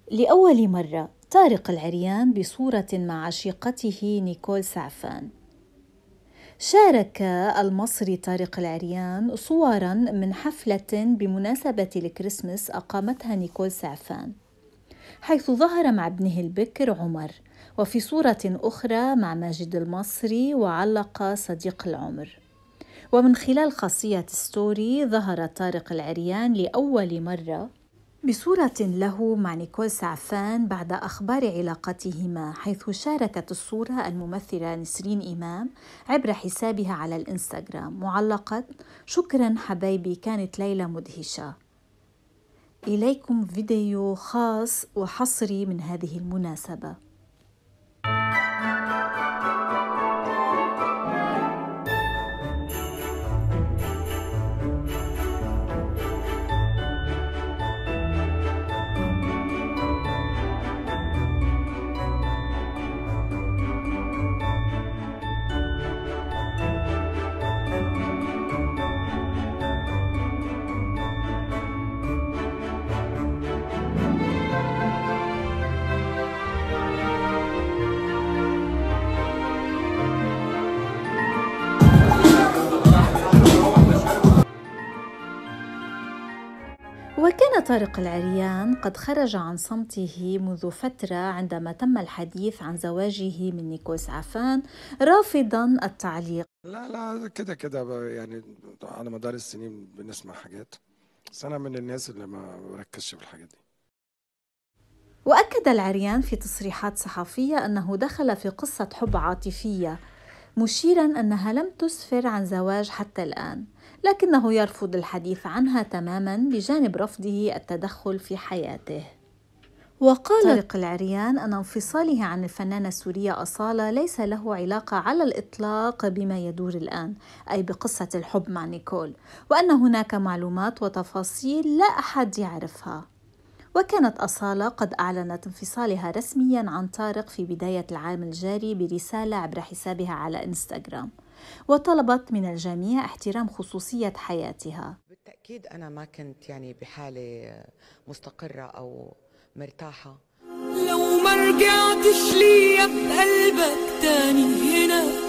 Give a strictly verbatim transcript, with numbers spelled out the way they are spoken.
لأول مرة طارق العريان بصورة مع عشيقته نيكول سعفان. شارك المصري طارق العريان صوراً من حفلة بمناسبة الكريسماس أقامتها نيكول سعفان، حيث ظهر مع ابنه البكر عمر، وفي صورة أخرى مع ماجد المصري، وعلق صديق العمر. ومن خلال خاصية ستوري ظهر طارق العريان لأول مرة بصورة له مع نيكول سعفان بعد أخبار علاقتهما، حيث شاركت الصورة الممثلة نسرين إمام عبر حسابها على الإنستغرام معلقة: شكراً حبايبي، كانت ليلة مدهشة. إليكم فيديو خاص وحصري من هذه المناسبة. وكان طارق العريان قد خرج عن صمته منذ فترة عندما تم الحديث عن زواجه من نيكول سعفان، رافضاً التعليق. لا لا كده كده يعني على مدار السنين بنسمع حاجات، بس أنا من الناس اللي ما بركزش في الحاجات دي. وأكد العريان في تصريحات صحفية أنه دخل في قصة حب عاطفية، مشيراً أنها لم تسفر عن زواج حتى الآن، لكنه يرفض الحديث عنها تماماً بجانب رفضه التدخل في حياته. وقال طارق العريان أن انفصاله عن الفنانة السورية أصالة ليس له علاقة على الإطلاق بما يدور الآن، أي بقصة الحب مع نيكول، وأن هناك معلومات وتفاصيل لا أحد يعرفها. وكانت أصالة قد أعلنت انفصالها رسمياً عن طارق في بداية العام الجاري برسالة عبر حسابها على إنستغرام، وطلبت من الجميع احترام خصوصية حياتها. بالتأكيد أنا ما كنت يعني بحالة مستقرة أو مرتاحة. لو ما رجعتش ليا بقلبك تاني هنا